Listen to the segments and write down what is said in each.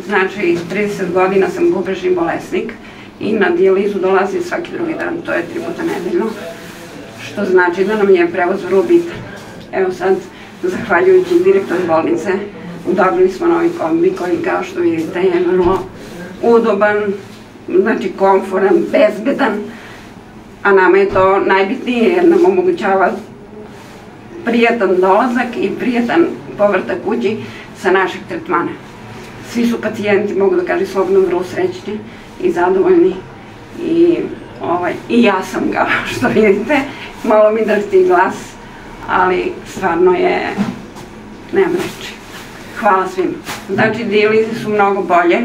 Znači, 30 godina sam bubrežni bolesnik i na dijalizu dolazim svaki drugi dan, to je 3 puta nedeljno, što znači da nam je prevoz vrlo bitan. Evo sad, zahvaljujući direktoru bolnice, dobili smo novi kombi koji, kao što vidite, je vrlo udoban, znači komforan, bezbedan, a nama je to najbitnije jer nam omogućava prijatan dolazak i prijatan povratak kući sa našeg tretmana. Svi su pacijenti, mogu da kažem slobodno, vrlo srećni i zadovoljni i ja sam, kao što vidite, malo mi drhti glas, ali stvarno je, nemam reči. Hvala svima. Znači, dijalize su mnogo bolje,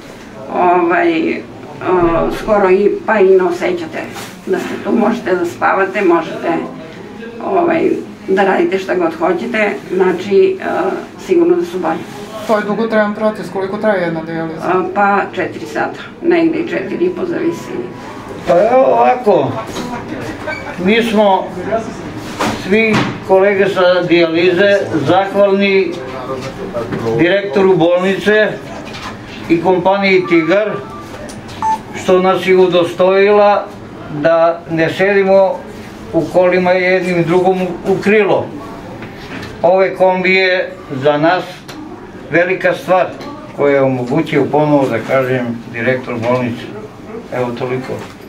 skoro pa i ne osjećate da ste tu, možete da spavate, možete da radite šta god hoćete, znači sigurno da su bolje. To je dugotrajan proces, koliko traje jedna dijaliza? Pa 4 sata, negde i 4,5, zavisi. Pa evo ovako, mi smo svi kolege sa dijalize zahvalni direktoru bolnice i kompaniji Tigar što nas je udostojila da ne sedimo u kolima jednim drugom u krilo. Ove kombi je za nas velika stvar koja je omogućio ponovo, da kažem, direktor bolnice. Evo toliko.